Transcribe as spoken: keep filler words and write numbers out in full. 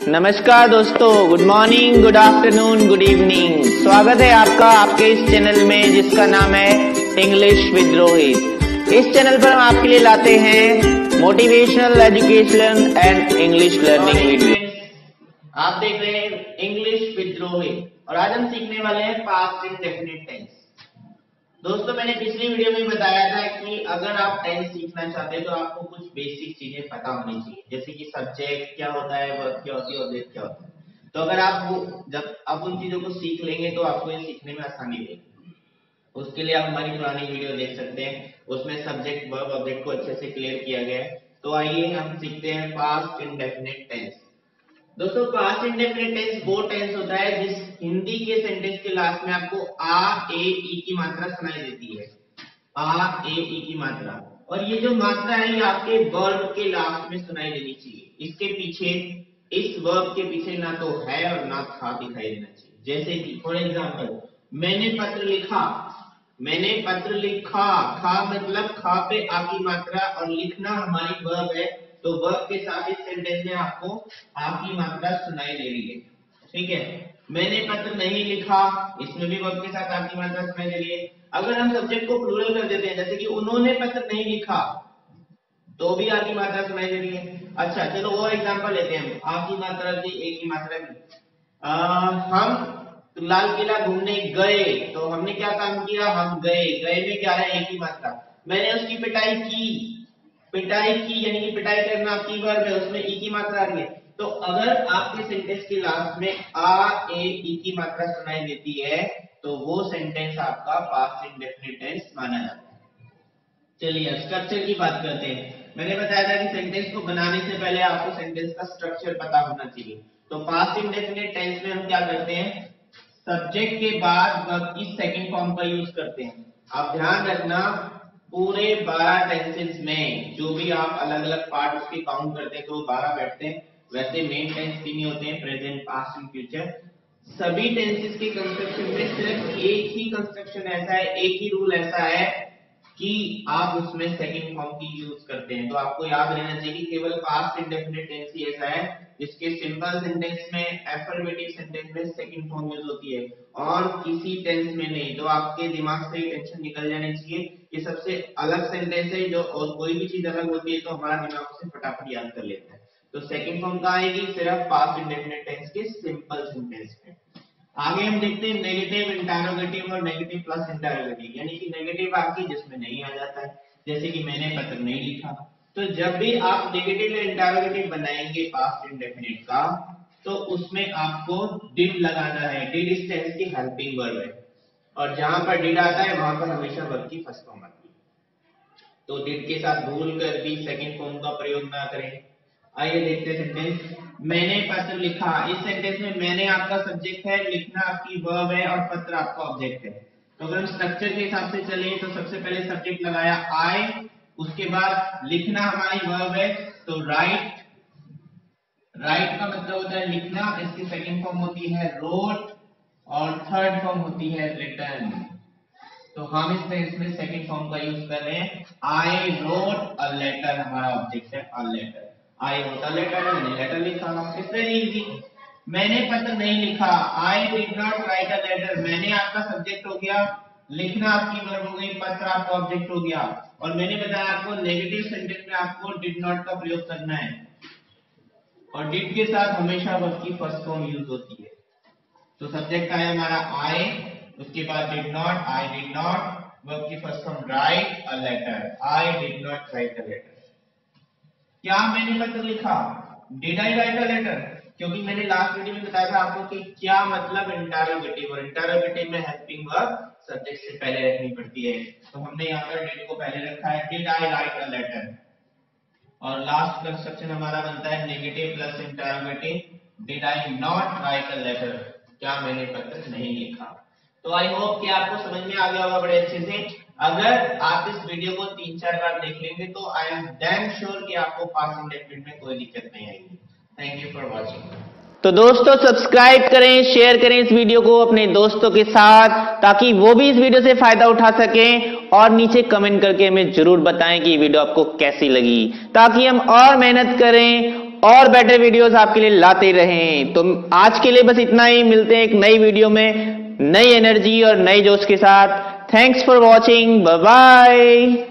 नमस्कार दोस्तों, good morning, good afternoon, good evening. स्वागत है आपका आपके इस चैनल में जिसका नाम है इंग्लिश विद रोहित। इस चैनल पर हम आपके लिए लाते हैं motivational, educational and English learning video. आप देख रहे हैं इंग्लिश विद रोहित और आज हम सीखने वाले हैं पास्ट इंडेफिनिट टेंस। दोस्तों, मैंने पिछली वीडियो में बताया था कि अगर आप टेंस सीखना चाहते हैं तो आपको कुछ बेसिक चीजें पता होनी चाहिए, जैसे कि सब्जेक्ट क्या होता है, वर्ब क्या होती है, ऑब्जेक्ट क्या होता है। तो अगर आप वो जब आप उन चीजों को सीख लेंगे तो आपको ये सीखने में आसानी होगी। उसके लिए आप हमारी पुरानी वीडियो देख सकते हैं, उसमें सब्जेक्ट, वर्ब, ऑब्जेक्ट को अच्छे से क्लियर किया गया है। तो आइए हम सीखते हैं पास्ट इंडेफिनिट टेंस। दोस्तों, पास्ट इंडेफिनिट टेंस वो टेंस होता है जिस हिंदी के सेंटेंस के लास्ट में आपको आ, ए, ई की मात्रा सुनाई देती है। आ, ए, ई की मात्रा, और ये जो मात्रा है ये आपके वर्ब के लास्ट में सुनाई देनी चाहिए। इसके पीछे, इस वर्ब के पीछे ना तो है और ना था दिखाई देना चाहिए। जैसे कि फॉर एग्जांपल, मैंने पत्र लिखा, मैंने पत्र लिखा, खा मतलब खा पे आ की मात्रा और लिखना हमारी वर्ब है, तो वर्ब के साथ इस सेंटेंस में आपको आ की मात्रा सुनाई दे रही है। ठीक है। मैंने पत्र नहीं लिखा, इसमें भी वर्ब के साथ आ की मात्रा सुनाई दे रही है। अगर हम सब्जेक्ट को प्लूरल कर देते हैं, जैसे कि उन्होंने पत्र नहीं लिखा, तो भी आ की मात्रा सुनाई दे रही है। अच्छा, चलो और एग्जांपल लेते हैं हम आ की मात्रा की, ए की मात्रा की। आ, हम लाल किला घूमने गए, तो हमने क्या काम किया, हम गए। गए में क्या है, ए की मात्रा। मैंने उसकी पिटाई की, पिटाई की यानी कि पिटाई करना आपकी वर्ब है, उसमें ई की मात्रा आ रही है। तो अगर आपके सेंटेंस के लास्ट में आ, ए, ई की मात्रा सुनाई देती है तो वो सेंटेंस आपका पास्ट इंडेफिनिट टेंस माना जाता है। चलिए स्ट्रक्चर की बात करते हैं। मैंने बताया था कि सेंटेंस को बनाने से पहले आपको सेंटेंस का स्ट्रक्चर पता होना चाहिए। तो पास्ट इंडेफिनिट टेंस में हम क्या करते हैं, सब्जेक्ट के बाद वर्ब की सेकंड फॉर्म का यूज करते हैं। आप ध्यान रखना, पूरे बारह टेंसेस में जो भी आप अलग अलग पार्ट उसके काउंट करते हैं तो वो बारह बैठते हैं। वैसे मेन टेंस तीन ही होते हैं, प्रेजेंट, पास्ट एंड फ्यूचर। सभी टेंसेस के कंस्ट्रक्शन में सिर्फ एक ही कंस्ट्रक्शन ऐसा है, एक ही रूल ऐसा है कि आप उसमें सेकंड फॉर्म की यूज करते हैं। तो आपको याद रहना चाहिए कि केवल पास्ट इंडेफिनिट टेंस ही ऐसा है जिसके सिंपल सेंटेंस में, एफर्मेटिव सेंटेंस में सेकंड फॉर्म यूज होती है और किसी टेंस में नहीं। तो आपके दिमाग से टेंशन निकल जानी चाहिए, ये सबसे अलग सेंटेंस है जो, और कोई भी चीज अलग होती है तो हमारा दिमाग उसे फटाफट याद कर लेता है। तो सेकंड फॉर्म का आएगी सिर्फ पास्ट इंडेफिनिट टेंस के सिंपल सेंटेंस में। आगे हम देखते हैं नेगेटिव, इंटरोगेटिव और नेगेटिव प्लस इंटरोगेटिव, यानी कि नेगेटिव आपकी जिसमें नहीं आ जाता है, जैसे कि मैंने पत्र नहीं लिखा। तो जब भी आप नेगेटिव या इंटरोगेटिव बनाएंगे पास्ट इंडेफिनिट का, तो उसमें आपको डिड लगाना है। डिड इस टेंस की हेल्पिंग वर्ब है और जहां पर डिड आता है वहां पर हमेशा वर्ब की फर्स्ट फॉर्म आती है। तो डिड के साथ भूल कर भी सेकंड फॉर्म का प्रयोग ना करें। आइए देखते हैं सेंटेंस, मैंने पत्र लिखा। इस सेंटेंस में मैंने आपका सब्जेक्ट है, लिखना आपकी वर्ब है और पत्र आपका ऑब्जेक्ट है। तो अगर हम स्ट्रक्चर के हिसाब से चलें तो सबसे पहले सब्जेक्ट लगाया आई, उसके बाद लिखना हमारी वर्ब है, तो राइट, राइट का मतलब होता है लिखना, इसकी सेकंड फॉर्म होती है रोट और थर्ड फॉर्म होती है रिटर्न। तो हम इस टेंस में सेकंड फॉर्म का यूज कर रहे हैं। आई रोट अ लेटर, हमारा ऑब्जेक्ट है a letter. I wrote a letter, मैंने लेटर लिखा। It's very easy. मैंने पत्र नहीं लिखा, I did not write a letter. मैंने आपका सब्जेक्ट हो गया, लिखना आपकी वर्ब हो गई, पत्र आपका ऑब्जेक्ट हो गया। और मैंने बताया आपको नेगेटिव सेंटेंस में आपको डिड नॉट का प्रयोग करना है और डिड के साथ हमेशा वर्ब की फर्स्ट फॉर्म यूज होती है। तो सब्जेक्ट आया हमारा आई, उसके बाद did not, I did not, verb की first form write a letter, I did not write a letter. क्या मैंने पत्र लिखा, did I write a letter? क्योंकि मैंने लास्ट वीडियो में बताया था आपको कि क्या मतलब इंटरोगेटिव, और इंटरोगेटिव में हेल्पिंग वर्ब सब्जेक्ट से पहले रखनी पड़ती है। तो हमने यहाँ पर डिड को पहले रखा है, did I write a letter. और लास्ट कंस्ट्रक्शन हमारा बनता है negative plus interrogative, did I not write a letter, क्या मैंने पत्र नहीं लिखा। तो आई होप कि आपको समझ में आ गया होगा बड़े अच्छे से। अगर आप इस वीडियो को तीन चार बार देख लेंगे तो आई एम डैम श्योर कि आपको पास्ट इंडेफिनिट में कोई दिक्कत नहीं आएगी। Thank you for watching. तो दोस्तों, सब्सक्राइब करें, शेयर करें इस वीडियो को अपने दोस्तों के साथ, ताकि वो भी इस वीडियो से फायदा उठा सकें। और नीचे कमेंट करके हमें जरूर बताएं कि ये वीडियो आपको कैसी लगी, ताकि हम और मेहनत करें और बेटर वीडियोस आपके लिए लाते रहें। तो आज के लिए बस इतना ही, मिलते हैं एक नई वीडियो में नई एनर्जी और नई जोश के साथ। Thanks for watching, bye bye.